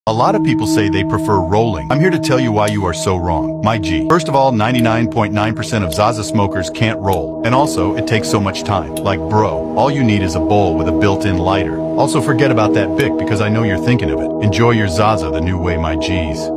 A lot of people say they prefer rolling. I'm here to tell you why you are so wrong, my G. First of all, 99.9% of Zaza smokers can't roll. And also, it takes so much time. Like bro, all you need is a bowl with a built-in lighter. Also forget about that Bic because I know you're thinking of it. Enjoy your Zaza the new way, my Gs.